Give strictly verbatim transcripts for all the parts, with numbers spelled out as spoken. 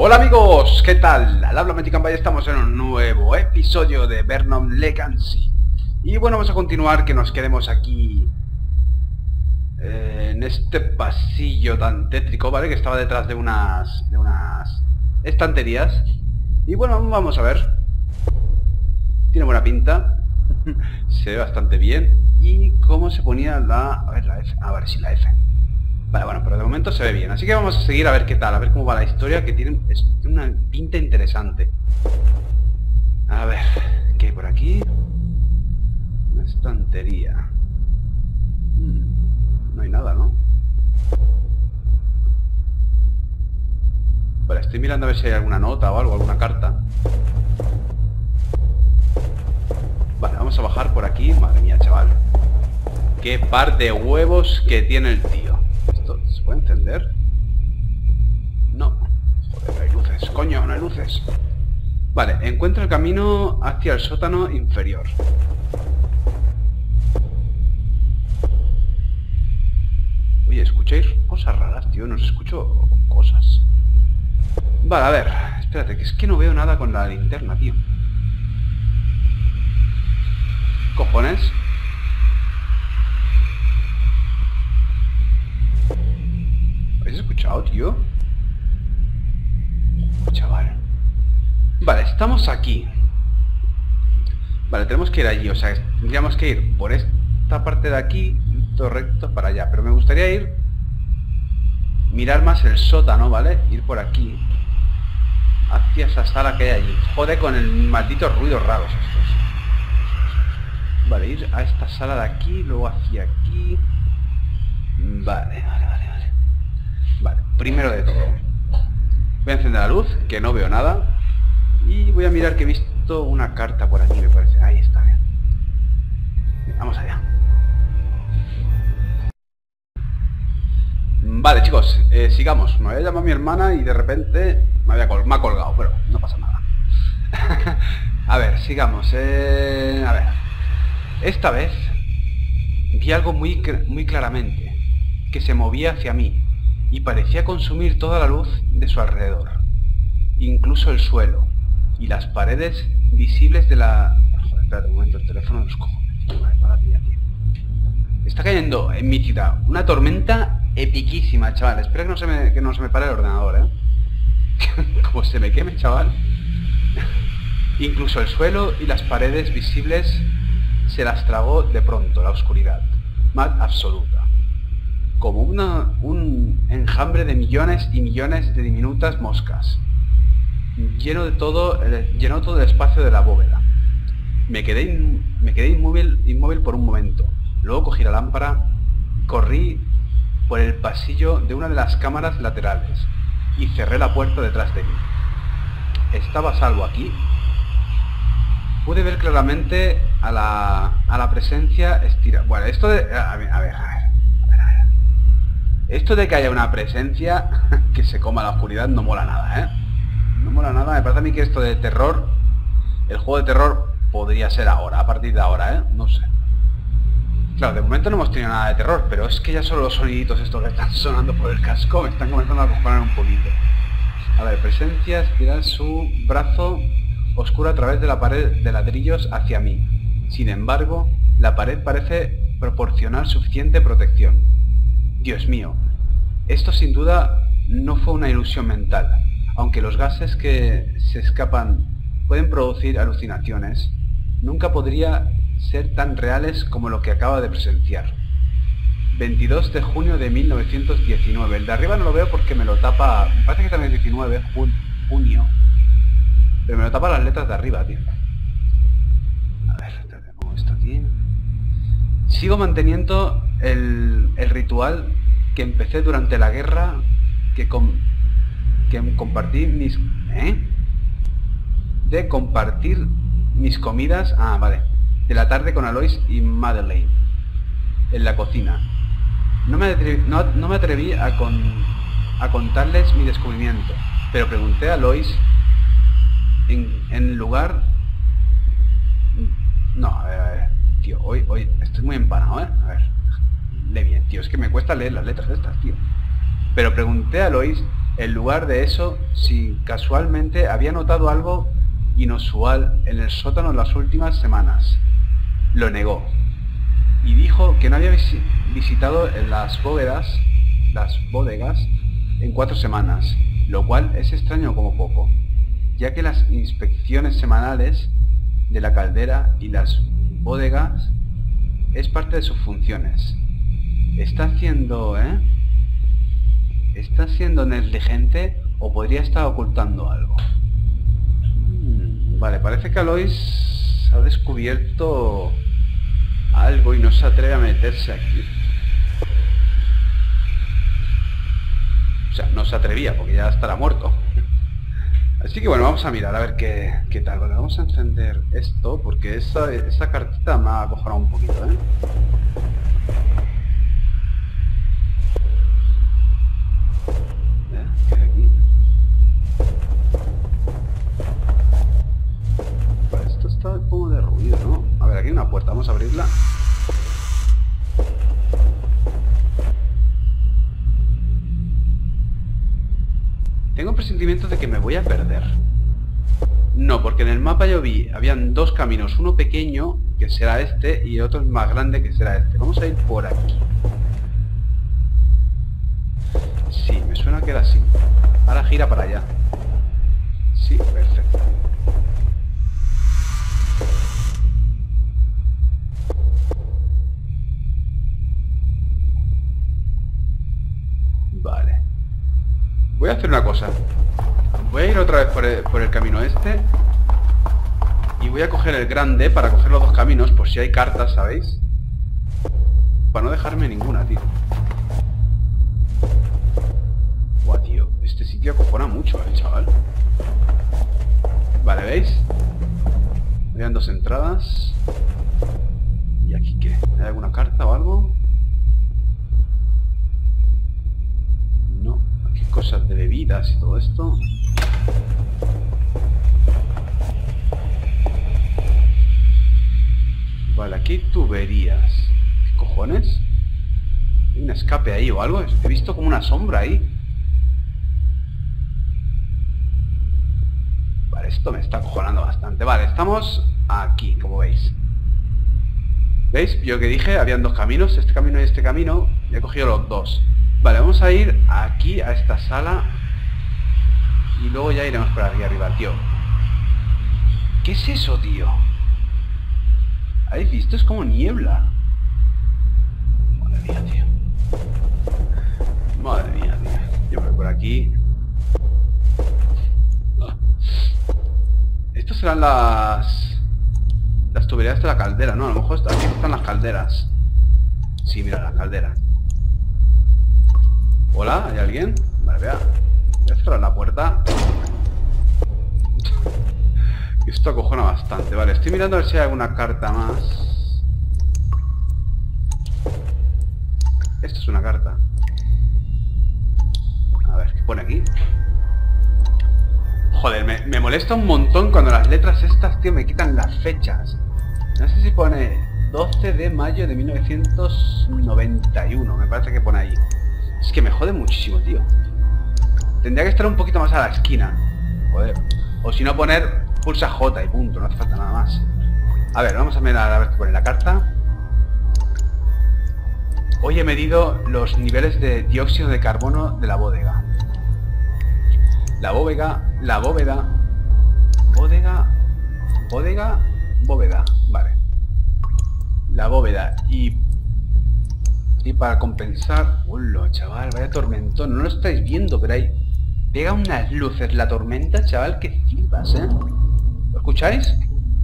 Hola amigos, ¿qué tal? Al habla Magic Empire, estamos en un nuevo episodio de Vernon Legacy. Y bueno, vamos a continuar, que nos quedemos aquí eh, en este pasillo tan tétrico, ¿vale? Que estaba detrás de unas, de unas estanterías. Y bueno, vamos a ver. Tiene buena pinta. Se ve bastante bien. ¿Y cómo se ponía la... A ver, la F. A ver si la F. Vale, bueno, pero de momento se ve bien. Así que vamos a seguir a ver qué tal, a ver cómo va la historia, que tiene, es, tiene una pinta interesante. A ver, ¿qué hay por aquí? Una estantería. Hmm, no hay nada, ¿no? Vale, estoy mirando a ver si hay alguna nota o algo, alguna carta. Vale, vamos a bajar por aquí. Madre mía, chaval. Qué par de huevos que tiene el tío. ¿Esto se puede encender? No. Joder, no hay luces. Coño, no hay luces. Vale, encuentra el camino hacia el sótano inferior. Oye, ¿escucháis cosas raras, tío? No os escucho cosas. Vale, a ver. Espérate, que es que no veo nada con la linterna, tío. ¿Cojones? ¿Habéis escuchado, tío? Chaval. Vale, estamos aquí. Vale, tenemos que ir allí. O sea, tendríamos que ir por esta parte de aquí, todo recto para allá. Pero me gustaría ir... Mirar más el sótano, ¿vale? Ir por aquí. Hacia esa sala que hay allí. Joder, con el maldito ruidos raros estos. Vale, ir a esta sala de aquí, luego hacia aquí. Vale, vale, vale, vale. Vale, primero de todo voy a encender la luz, que no veo nada. Y voy a mirar que he visto una carta por aquí, me parece. Ahí está, bien. Vamos allá. Vale, chicos, eh, sigamos. Me había llamado mi hermana y de repente me, había col me ha colgado, pero no pasa nada. A ver, sigamos. eh, A ver, esta vez vi algo muy, muy claramente, que se movía hacia mí y parecía consumir toda la luz de su alrededor, incluso el suelo y las paredes visibles de la... Joder, espérate un momento, el teléfono de los cojones. Vale, para ti, tío. Está cayendo en mi ciudad una tormenta epiquísima, chaval. Espero que no se me, que no se me pare el ordenador, ¿eh? Como se me queme, chaval. Incluso el suelo y las paredes visibles se las tragó de pronto la oscuridad más absoluta, como una, un enjambre de millones y millones de diminutas moscas. Lleno de todo, eh, llenó todo el espacio de la bóveda. Me quedé, in, me quedé inmóvil, inmóvil por un momento. Luego cogí la lámpara, corrí por el pasillo de una de las cámaras laterales y cerré la puerta detrás de mí. Estaba a salvo aquí. Pude ver claramente a la, a la presencia estirada. Bueno, esto de... A ver, a ver, a ver. Esto de que haya una presencia que se coma la oscuridad no mola nada, ¿eh? No mola nada. Me parece a mí que esto de terror, el juego de terror podría ser ahora, a partir de ahora, ¿eh? No sé. Claro, de momento no hemos tenido nada de terror, pero es que ya solo los soniditos estos que están sonando por el casco me están comenzando a acompañar un poquito. A ver, presencia, estirar su brazo oscuro a través de la pared de ladrillos hacia mí. Sin embargo, la pared parece proporcionar suficiente protección. Dios mío, esto sin duda no fue una ilusión mental, aunque los gases que se escapan pueden producir alucinaciones. Nunca podría ser tan reales como lo que acaba de presenciar. veintidós de junio de mil novecientos diecinueve. El de arriba no lo veo porque me lo tapa... Me parece que también es diecinueve, jun, junio. Pero me lo tapa las letras de arriba, tío. A ver, te pongo esto aquí. Sigo manteniendo el, el ritual que empecé durante la guerra, que, com, que compartí mis... ¿Eh? De compartir mis comidas... Ah, vale. De la tarde con Alois y Madeleine. En la cocina. No me atreví, no, no me atreví a, con, a contarles mi descubrimiento, pero pregunté a Alois en, en lugar... No, a ver, a ver. Tío, hoy, hoy estoy muy empanado, ¿eh? A ver, lee bien, tío, es que me cuesta leer las letras de estas, tío. Pero pregunté a Alois en lugar de eso, si casualmente había notado algo inusual en el sótano en las últimas semanas. Lo negó y dijo que no había vis visitado las bóvedas, las bodegas en cuatro semanas, lo cual es extraño como poco, ya que las inspecciones semanales de la caldera y las bodegas es parte de sus funciones. Está haciendo, ¿eh? ¿Está siendo negligente o podría estar ocultando algo? Hmm, vale, parece que Alois ha descubierto algo y no se atreve a meterse aquí. O sea, no se atrevía porque ya estará muerto. Así que bueno, vamos a mirar a ver qué, qué tal. Vale, vamos a encender esto porque esa, esa cartita me ha acojonado un poquito, ¿eh? ¿Qué hay aquí? Vale, esto está como de ruido, ¿no? A ver, aquí hay una puerta, vamos a abrirla. Tengo presentimientos de que me voy a perder. No, porque en el mapa yo vi, habían dos caminos, uno pequeño, que será este, y otro más grande, que será este. Vamos a ir por aquí. Sí, me suena que era así. Ahora gira para allá. Sí, perfecto. Vale. Voy a hacer una cosa. Voy a ir otra vez por el, por el camino este. Y voy a coger el grande para coger los dos caminos, por si hay cartas, ¿sabéis? Para no dejarme ninguna, tío. Buah, tío. Este sitio acojona mucho, ¿eh, chaval? Vale, ¿veis? Vean dos entradas. ¿Y aquí qué? ¿Hay alguna carta o algo? No. Aquí cosas de bebidas y todo esto. Vale, aquí hay tuberías. ¿Qué cojones? ¿Hay un escape ahí o algo? He visto como una sombra ahí. Vale, esto me está acojonando bastante. Vale, estamos aquí, como veis. ¿Veis? Yo que dije, habían dos caminos, este camino y este camino. Y he cogido los dos. Vale, vamos a ir aquí, a esta sala. Y luego ya iremos por aquí arriba, tío. ¿Qué es eso, tío? ¿Habéis visto? Es como niebla. Madre mía, tío. Madre mía, tío. Yo voy por aquí. Estos serán las... Las tuberías de la caldera, ¿no? A lo mejor aquí están las calderas. Sí, mira, las calderas. ¿Hola? ¿Hay alguien? Vale, vea. Voy a cerrar la puerta. Esto acojona bastante. Vale, estoy mirando a ver si hay alguna carta más. Esto es una carta. A ver, ¿qué pone aquí? Joder, me, me molesta un montón cuando las letras estas, tío, me quitan las fechas. No sé si pone doce de mayo de mil novecientos noventa y uno. Me parece que pone ahí. Es que me jode muchísimo, tío. Tendría que estar un poquito más a la esquina. Joder. O si no poner pulsa J y punto. No hace falta nada más. A ver, vamos a mirar a ver qué pone la carta. Hoy he medido los niveles de dióxido de carbono de la bodega. La bóveda, la bóveda, bodega, bodega, bóveda, vale. La bóveda y y para compensar, hola, chaval, vaya tormentón, no lo estáis viendo, pero ahí pega unas luces la tormenta, chaval, que flipas, ¿eh? ¿Lo escucháis?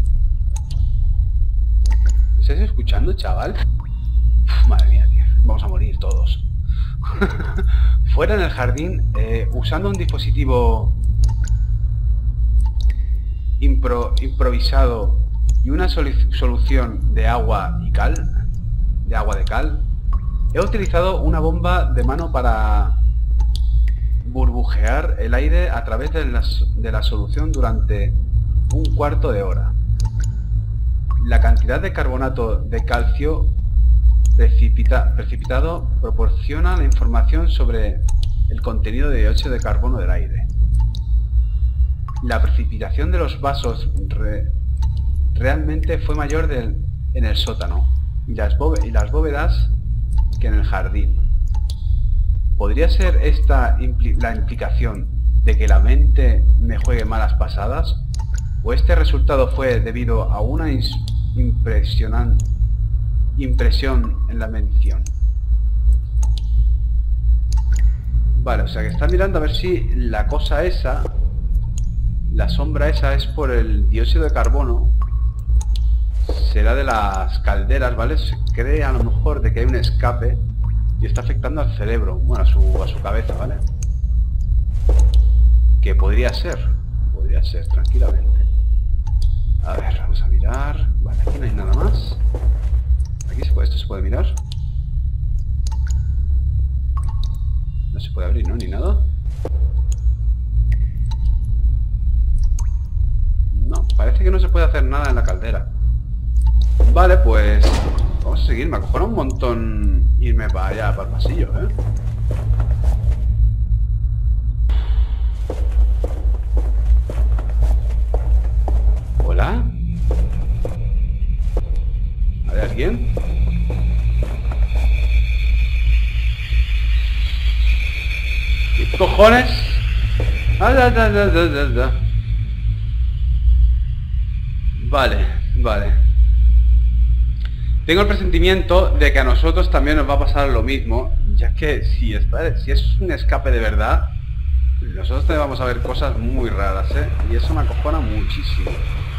¿Lo estáis escuchando, chaval? Uf, madre mía, tío, vamos a morir todos. Fuera en el jardín, eh, usando un dispositivo impro improvisado y una solución de agua y cal, de agua de cal, he utilizado una bomba de mano para burbujear el aire a través de la, de la solución durante un cuarto de hora. La cantidad de carbonato de calcio precipita, precipitado proporciona la información sobre el contenido de dióxido de carbono del aire. La precipitación de los vasos re, realmente fue mayor del, en el sótano y las, y las bóvedas que en el jardín. ¿Podría ser esta impli la implicación de que la mente me juegue malas pasadas? ¿O este resultado fue debido a una impresionante impresión en la medición? Vale, o sea que está mirando a ver si la cosa esa, la sombra esa es por el dióxido de carbono. Será de las calderas, ¿vale? Se cree a lo mejor de que hay un escape y está afectando al cerebro, bueno, a su, a su cabeza, ¿vale? Que podría ser, podría ser, tranquilamente. A ver, vamos a mirar. Vale, aquí no hay nada más. Aquí se puede, esto se puede mirar. No se puede abrir, ¿no? Ni nada. No, parece que no se puede hacer nada en la caldera. Vale, pues vamos a seguir. Me acojona un montón irme para allá, para el pasillo, ¿eh? ¿Hola? ¿Hay alguien? ¿Qué cojones? Ah, da, da, da, da, da, da. Vale, vale. Tengo el presentimiento de que a nosotros también nos va a pasar lo mismo, ya que si es, si es un escape de verdad, nosotros te vamos a ver cosas muy raras, ¿eh? Y eso me acojona muchísimo.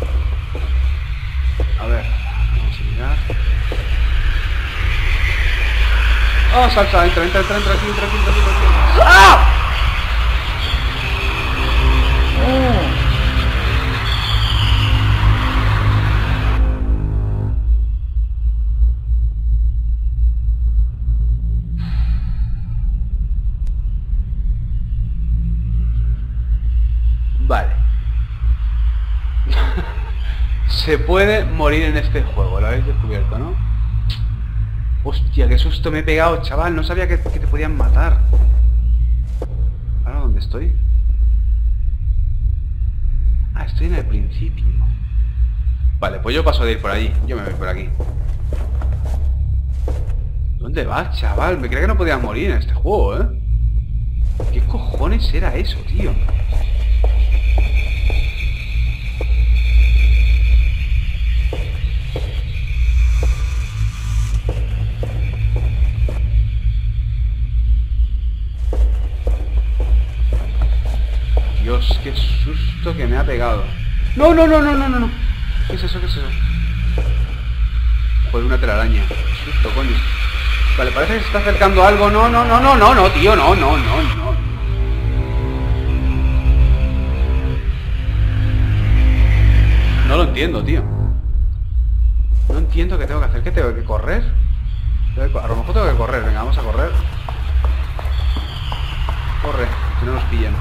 A ver, vamos a mirar. ¡Oh, salsa! Entra, entra, entra, entra aquí, entra aquí, entra aquí, entra aquí. ¡Ah! ¡Oh! Vale. Se puede morir en este juego, lo habéis descubierto, ¿no? Hostia, qué susto me he pegado, chaval. No sabía que, que te podían matar. ¿Ahora dónde estoy? Ah, estoy en el principio. Vale, pues yo paso de ir por allí. Yo me voy por aquí. ¿Dónde vas, chaval? Me creía que no podías morir en este juego, ¿eh? ¿Qué cojones era eso, tío? Dios, qué susto que me ha pegado. No, no, no, no, no, no, no. ¿Qué es eso? ¿Qué es eso? Joder, una telaraña. Qué susto, coño. Vale, parece que se está acercando algo. No, no, no, no, no, no, tío. No, no, no, no. No lo entiendo, tío. No entiendo qué tengo que hacer. ¿Qué tengo que correr? Tengo que... A lo mejor tengo que correr. Venga, vamos a correr. Corre, que no nos pillen.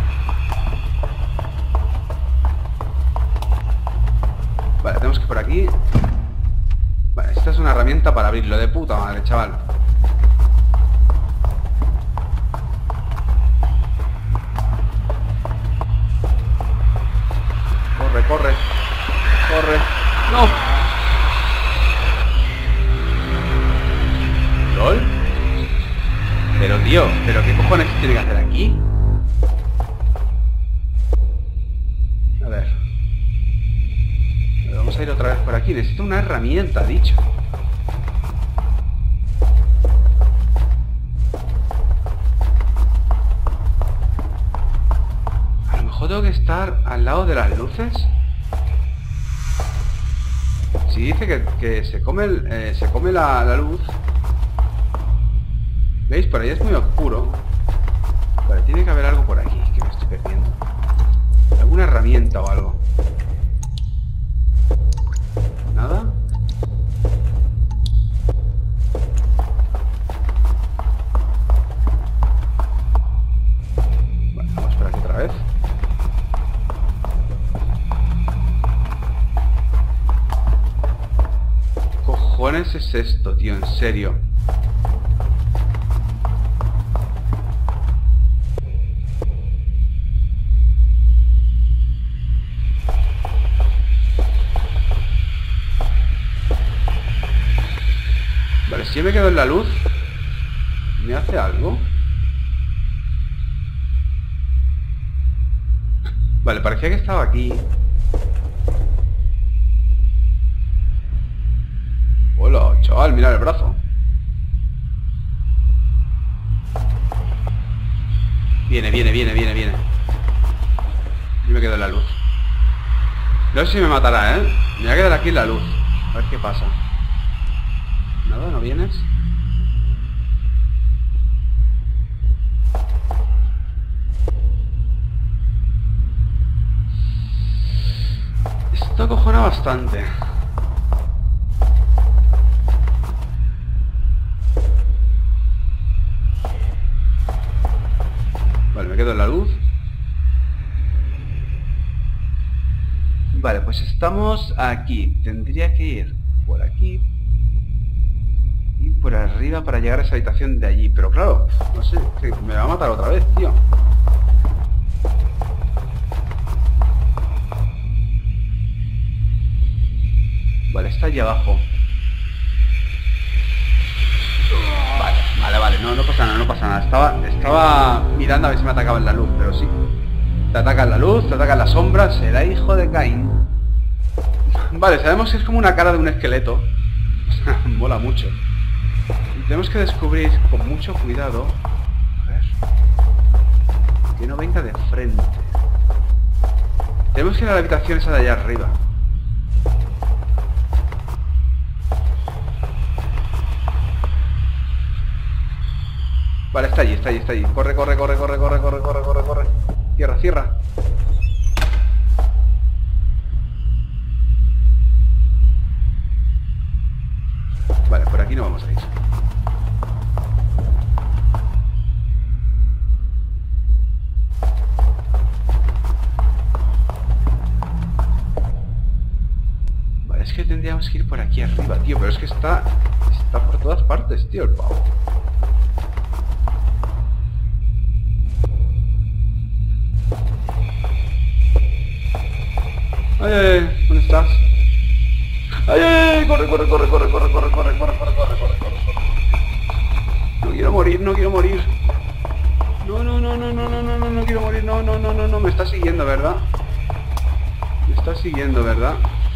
Vale, tenemos que ir por aquí. Vale, esta es una herramienta para abrirlo. De puta madre, chaval. Corre, corre. Corre. ¡No! ¿Lol? Pero tío, ¿pero qué cojones tiene que hacer aquí? A ver. Vamos a ir otra vez por aquí. Necesito una herramienta, dicho. A lo mejor tengo que estar al lado de las luces. Si dice que, que se come, el, eh, se come la, la luz. ¿Veis? Por ahí es muy oscuro. Vale, tiene que haber algo por aquí que me estoy perdiendo. ¿Alguna herramienta o algo? ¿Nada? Vale, vamos por aquí otra vez. ¿Qué cojones es esto, tío? En serio. Vale, si yo me quedo en la luz, ¿me hace algo? Vale, parecía que estaba aquí. Hola, chaval, mira el brazo. Viene, viene, viene, viene, viene. Yo me quedo en la luz. No sé si me matará, ¿eh? Me voy a quedar aquí en la luz. A ver qué pasa. Nada, ¿no vienes? Esto acojona bastante. Vale, me quedo en la luz. Vale, pues estamos aquí. Tendría que ir por aquí y por arriba para llegar a esa habitación de allí. Pero claro, no sé, que me va a matar otra vez, tío. Vale, está allí abajo. Vale, vale, vale, no, no pasa nada, no pasa nada. Estaba, estaba mirando a ver si me atacaba en la luz, pero sí. Te ataca en la luz, te ataca en la sombra, será hijo de Caín. Vale, sabemos que es como una cara de un esqueleto. Mola mucho. Y tenemos que descubrir con mucho cuidado. A ver. Que no venga de frente. Tenemos que ir a la habitación esa de allá arriba. Vale, está allí, está allí, está allí. Corre, corre, corre, corre, corre, corre, corre, corre, corre. Cierra, cierra. Vale, por aquí no vamos a ir. Vale, es que tendríamos que ir por aquí arriba, tío. Pero es que está... Está por todas partes, tío, el pavo. Ay, ay, ay, ¿dónde estás? Ay, ay, ay, corre, corre, corre, corre, corre, corre, corre, corre, corre, corre, corre, corre. No quiero morir, no quiero morir. No, no, no, no, no, no, no, no, no quiero morir, no, no, no, no, no, me está siguiendo, ¿verdad? Me está siguiendo, ¿verdad?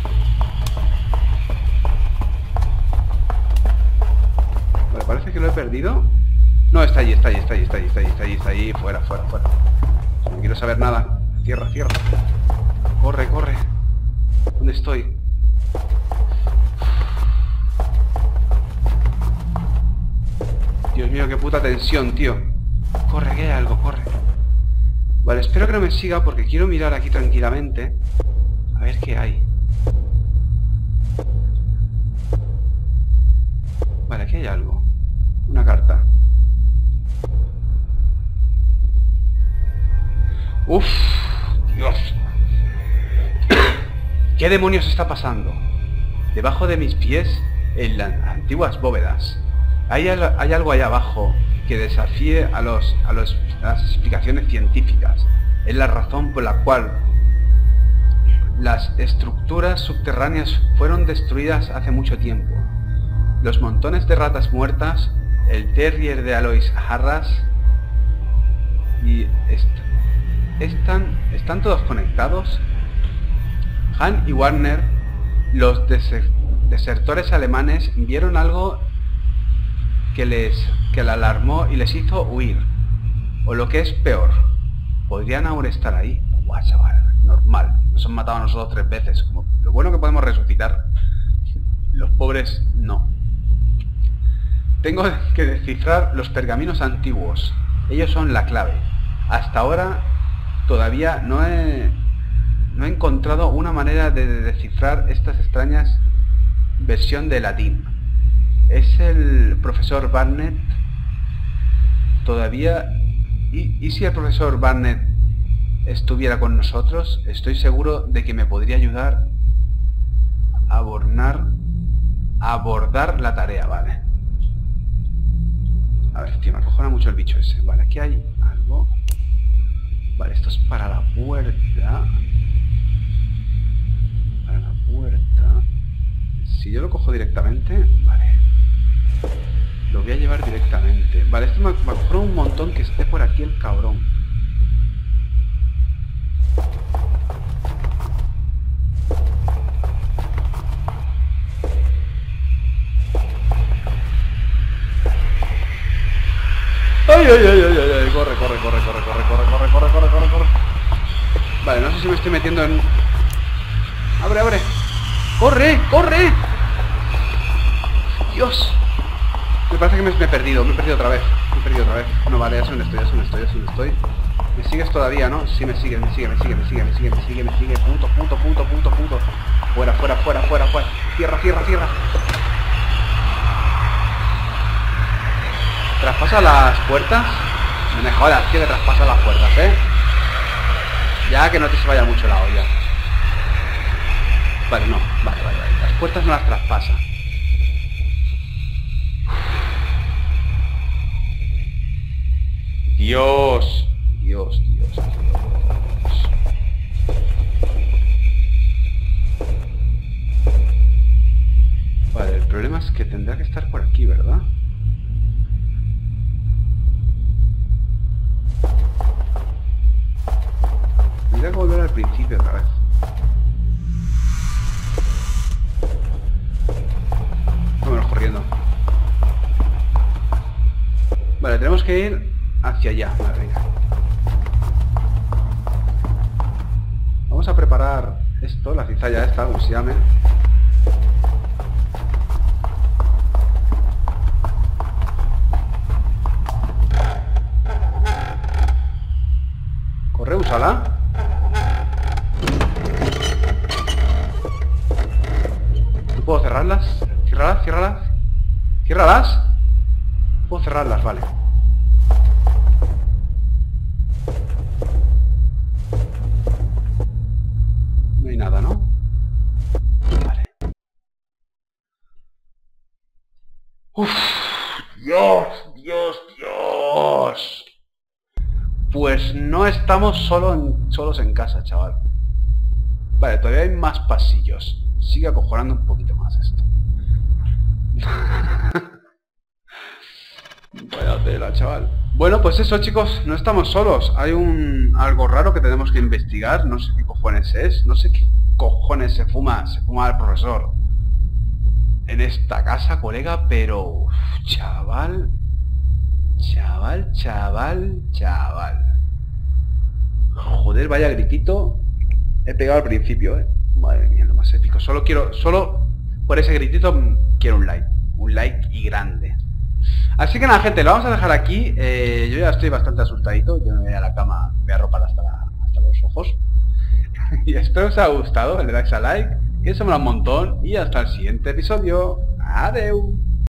Vale, parece que lo he perdido. No, está allí, está allí, está allí, está allí, está allí, está allí, está allí, fuera, fuera, fuera. No quiero saber nada. Cierra, cierra. Corre, corre. ¿Dónde estoy? Dios mío, qué puta tensión, tío. Corre, que hay algo, corre. Vale, espero que no me siga porque quiero mirar aquí tranquilamente. A ver qué hay. Vale, aquí hay algo. Una carta. Uf, Dios. ¿Qué demonios está pasando? Debajo de mis pies, en las antiguas bóvedas, hay, al hay algo allá abajo que desafíe a, los, a, los, a las explicaciones científicas. Es la razón por la cual las estructuras subterráneas fueron destruidas hace mucho tiempo. Los montones de ratas muertas, el terrier de Alois Harras y est están, están todos conectados. Han y Warner, los deser desertores alemanes, vieron algo que les que la alarmó y les hizo huir. O lo que es peor, podrían aún estar ahí. Guau, chaval, normal. Nos han matado a nosotros tres veces. Como lo bueno que podemos resucitar. Los pobres no. Tengo que descifrar los pergaminos antiguos. Ellos son la clave. Hasta ahora todavía no he... No he encontrado una manera de descifrar estas extrañas versión de latín. ¿Es el profesor Barnett todavía? ¿Y, ¿Y si el profesor Barnett estuviera con nosotros? Estoy seguro de que me podría ayudar a abordar, a abordar la tarea, vale. A ver, tío, me acojona mucho el bicho ese. Vale, aquí hay algo. Vale, esto es para la puerta. Para la puerta. Si yo lo cojo directamente, vale. lo voy a llevar directamente. Vale, esto me va a coger un montón que esté por aquí el cabrón. ¡Ay, ay, ay, ay, ay, ay! Corre, corre, corre, corre, corre, corre, corre, corre, corre, corre, corre. Vale, no sé si me estoy metiendo en... ¡Abre, abre! ¡Corre, corre! ¡Dios! Me parece que me, me he perdido, me he perdido otra vez. Me he perdido otra vez. No, vale, ya sé dónde estoy, ya sé dónde estoy, ya sé dónde estoy. ¿Me sigues todavía, no? Sí, me sigue, me sigue, me sigue, me sigue, me sigue, me sigue, me sigue. Punto, punto, punto, punto, punto. Fuera, fuera, fuera, fuera, fuera. Cierra, cierra, cierra. ¿Traspasa las puertas? No me jodas, tío, que traspasa las puertas, ¿eh? Ya que no te se vaya mucho la olla. Vale, no, vale, vale, vale. Las puertas no las traspasa. Dios, Dios, Dios, Dios. Vale, el problema es que tendrá que estar por aquí, ¿verdad? Tendría que volver al principio otra vez. Vámonos corriendo. Vale, tenemos que ir hacia allá. Vale, venga. Vamos a preparar esto, la cizalla esta, como se llame. Corre, úsala. ¿No puedo cerrarlas? Ciérralas, ciérralas. Ciérralas. Puedo cerrarlas, vale. No hay nada, ¿no? Vale. Uf, Dios, Dios, Dios. Pues no estamos solo en, solos en casa, chaval. Vale, todavía hay más pasillos. Sigue acojonando un poquito más esto. Vaya tela, chaval. Bueno, pues eso, chicos, no estamos solos. Hay un algo raro que tenemos que investigar. No sé qué cojones es. No sé qué cojones se fuma. Se fuma el profesor en esta casa, colega, pero... Uf, chaval... Chaval, chaval, chaval. Joder, vaya gritito. He pegado al principio, eh. Madre mía, lo más épico. Solo quiero, solo por ese gritito quiero un like. Un like y grande. Así que nada, gente, lo vamos a dejar aquí. eh, Yo ya estoy bastante asustadito. Yo me voy a la cama, me voy a arropar hasta, la, hasta los ojos. Y espero que os haya gustado. Le dais a like, que se mola un montón. Y hasta el siguiente episodio. Adeu.